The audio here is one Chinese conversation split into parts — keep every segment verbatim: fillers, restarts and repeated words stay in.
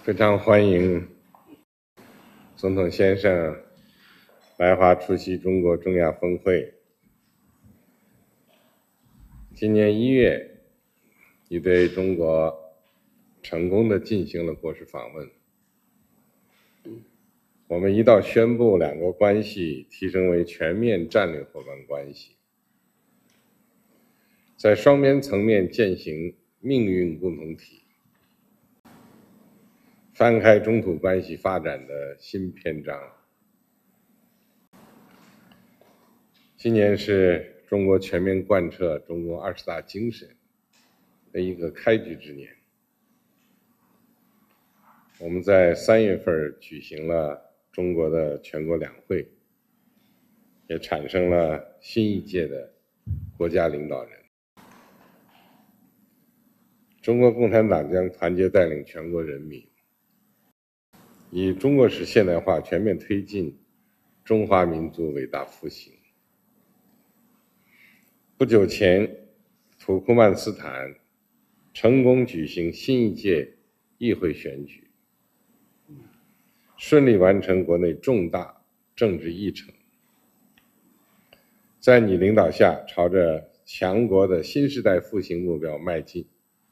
非常欢迎总统先生来华出席中国中亚峰会。今年一月，已对中国成功地进行了国事访问。我们一道宣布两国关系提升为全面战略伙伴关系，在双边层面践行命运共同体，翻开中土关系发展的新篇章。今年是中国全面贯彻中共二十大精神的一个开局之年。我们在三月份举行了中国的全国两会，也产生了新一届的国家领导人。中国共产党将团结带领全国人民，以中国式现代化全面推进中华民族伟大复兴。不久前，土库曼斯坦成功举行新一届议会选举，顺利完成国内重大政治议程，在你领导下，朝着强国的新时代复兴目标迈进。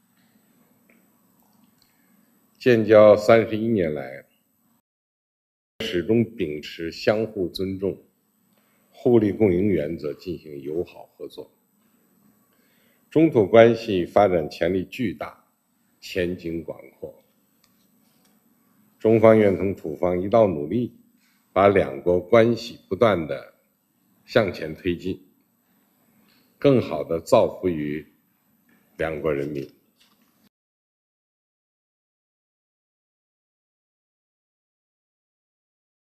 建交三十一年来，始终秉持相互尊重、互利共赢原则进行友好合作。中土关系发展潜力巨大，前景广阔。中方愿同土方一道努力，把两国关系不断地向前推进，更好地造福于两国人民。